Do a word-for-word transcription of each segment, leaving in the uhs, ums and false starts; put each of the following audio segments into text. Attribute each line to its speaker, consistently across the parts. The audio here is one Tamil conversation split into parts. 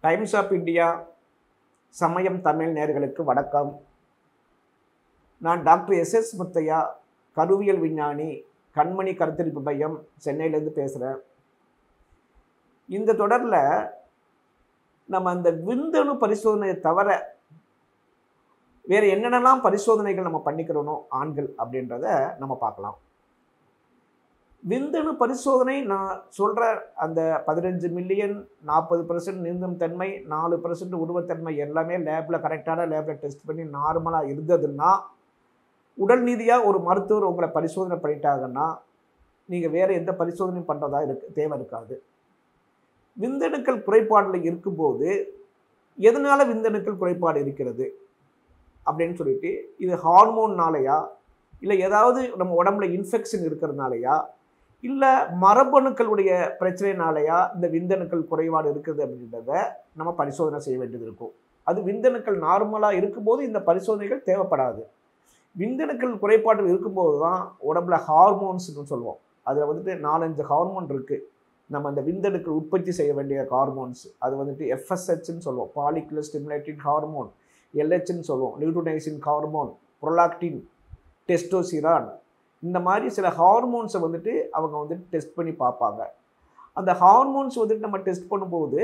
Speaker 1: டைம்ஸ் ஆஃப் இந்தியா சமயம் தமிழ் நேயர்களுக்கு வணக்கம். நான் டாக்டர் எஸ் எஸ் முத்தையா, கருவியல் விஞ்ஞானி, கண்மணி கருத்தரிப்பு மையம், சென்னையிலேருந்து பேசுகிறேன். இந்த தொடரில் நம்ம அந்த விந்தணு பரிசோதனையை தவிர வேறு என்னென்னலாம் பரிசோதனைகள் நம்ம பண்ணிக்கிறோனோ ஆண்கள் அப்படின்றத நம்ம பார்க்கலாம். விந்தணு பரிசோதனை நான் சொல்கிற அந்த பதினஞ்சு மில்லியன் நாற்பது பர்சன்ட் நீந்தும் தன்மை, நாலு பர்சன்ட் உருவத்தன்மை எல்லாமே லேபில் கரெக்டான லேபில் டெஸ்ட் பண்ணி நார்மலாக இருந்ததுன்னா, உடல் ரீதியாக ஒரு மருத்துவர் உங்களை பரிசோதனை பண்ணிட்டாங்கன்னா நீங்கள் வேறு எந்த பரிசோதனையும் பண்ணுறதா இருக்கு தேவை இருக்காது. விந்தணுக்கள் குறைபாடில் இருக்கும்போது எதனால் விந்தணுக்கள் குறைபாடு இருக்கிறது அப்படின்னு சொல்லிட்டு, இது ஹார்மோன்னாலையா, இல்லை ஏதாவது நம்ம உடம்புல இன்ஃபெக்ஷன் இருக்கிறதுனாலையா, இல்லை மரபணுக்களுடைய பிரச்சனைனாலையா இந்த விந்தணுக்கள் குறைபாடு இருக்குது அப்படின்றத நம்ம பரிசோதனை செய்ய வேண்டியது இருக்கும். அது விந்தணுக்கள் நார்மலாக இருக்கும்போது இந்த பரிசோதனைகள் தேவைப்படாது. விந்தணுக்கள் குறைபாடு இருக்கும்போது தான் உடம்புல ஹார்மோன்ஸ்னு சொல்லுவோம். அதில் வந்துட்டு நாலஞ்சு ஹார்மோன் இருக்குது. நம்ம அந்த விந்தணுக்கள் உற்பத்தி செய்ய வேண்டிய ஹார்மோன்ஸ், அது வந்துட்டு எஃப்எஸ்ஹெச்ன்னு சொல்லுவோம், பாலிகுலர் ஸ்டிமுலேட்டிங் ஹார்மோன், எல்ஹெச்ன்னு சொல்லுவோம், லியூட்டினைசின் ஹார்மோன், ப்ரொலாக்டின், டெஸ்டோஸ்டிரான், இந்த மாதிரி சில ஹார்மோன்ஸை வந்துட்டு அவங்க வந்துட்டு டெஸ்ட் பண்ணி பார்ப்பாங்க. அந்த ஹார்மோன்ஸ் வந்துட்டு நம்ம டெஸ்ட் பண்ணும்போது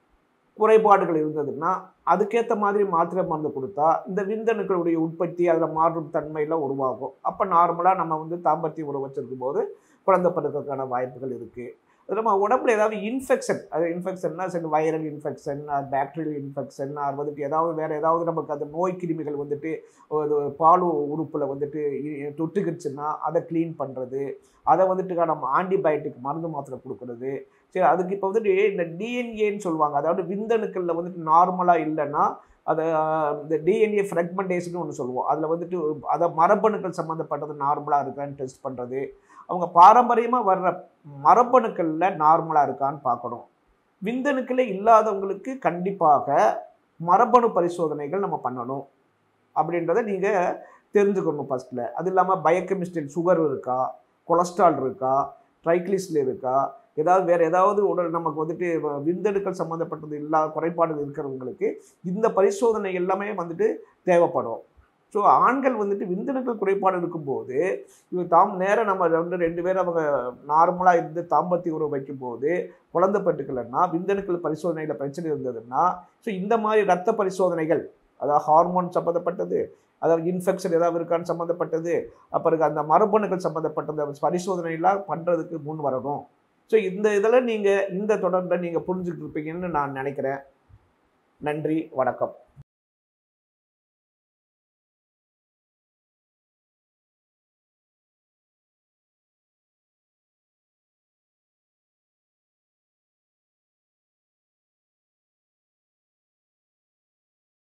Speaker 1: குறைபாடுகள் இருந்ததுன்னா அதுக்கேற்ற மாதிரி மாத்திரை மருந்து கொடுத்தா இந்த விந்தணுக்களுடைய உற்பத்தி அதில் மாற்றும் தன்மையெல்லாம் உருவாகும். அப்போ நார்மலாக நம்ம வந்து தாம்பத்திய உறவு வச்சிருக்கும் போது குழந்தை பிறக்கிறதுக்கான வாய்ப்புகள் இருக்குது. அது நம்ம உடம்புல ஏதாவது இன்ஃபெக்ஷன், அது இன்ஃபெக்ஷன்னா சரி வைரல் இன்ஃபெக்ஷன், பாக்டீரியல் இன்ஃபெக்ஷன், அது வந்துட்டு ஏதாவது வேறு ஏதாவது நமக்கு அந்த நோய் கிருமிகள் வந்துட்டு பால் உறுப்பில் வந்துட்டு தொட்டுக்கிடுச்சுன்னா அதை க்ளீன் பண்ணுறது, அதை வந்துட்டு நம்ம ஆன்டிபயோட்டிக் மருந்து மாத்திரை கொடுக்குறது. சரி, அதுக்கு இப்போ வந்துட்டு இந்த டிஎன்ஏன்னு சொல்லுவாங்க, அதாவது விந்தணுக்களில் வந்துட்டு நார்மலாக இல்லைன்னா அதை இந்த டிஎன்ஏ ஃப்ரெக்மெண்டேஷன் ஒன்று சொல்லுவோம். அதில் வந்துட்டு அதை மரபணுக்கள் சம்மந்தப்பட்டது நார்மலாக இருக்கான்னு டெஸ்ட் பண்ணுறது. அவங்க பாரம்பரியமாக வர்ற மரபணுக்களில் நார்மலாக இருக்கான்னு பார்க்கணும். விந்தணுக்களே இல்லாதவங்களுக்கு கண்டிப்பாக மரபணு பரிசோதனைகள் நம்ம பண்ணணும் அப்படின்றத நீங்கள் தெரிஞ்சுக்கணும் ஃபஸ்ட்டில். அது இல்லாமல் பயோகெமிஸ்ட்ரி, சுகர் இருக்கா, கொலஸ்ட்ரால் இருக்கா, ட்ரைக்ளிஸ்டில் இருக்கா, ஏதாவது வேறு ஏதாவது உடல் நமக்கு வந்துட்டு விந்தணுக்கள் சம்மந்தப்பட்டது இல்லாத குறைபாடு இருக்கிறவங்களுக்கு இந்த பரிசோதனை எல்லாமே வந்துட்டு தேவைப்படும். ஸோ ஆண்கள் வந்துட்டு விந்தணுக்கள் குறைபாடு இருக்கும்போது இவங்க தாம் நேரம் நம்ம ரெண்டு ரெண்டு பேரும் அவங்க நார்மலாக இருந்து தாம்பத்திய உறவு வைக்கும்போது குழந்தை பெற்றுக்கலைன்னா விந்தணுக்கள் பரிசோதனையில் பிரச்சனை இருந்ததுன்னா, ஸோ இந்த மாதிரி ரத்த பரிசோதனைகள், அதாவது ஹார்மோன் சம்மந்தப்பட்டது, அதாவது இன்ஃபெக்ஷன் ஏதாவது இருக்கான்னு சம்மந்தப்பட்டது, அப்புறம் அந்த மரபணுக்கள் சம்மந்தப்பட்டது பரிசோதனையெல்லாம் பண்ணுறதுக்கு முன் வரணும். ஸோ இந்த இதெல்லாம் நீங்கள் இந்த தொடர்பில் நீங்கள் புரிஞ்சுக்கிட்டு இருப்பீங்கன்னு நான் நினைக்கிறேன். நன்றி, வணக்கம்.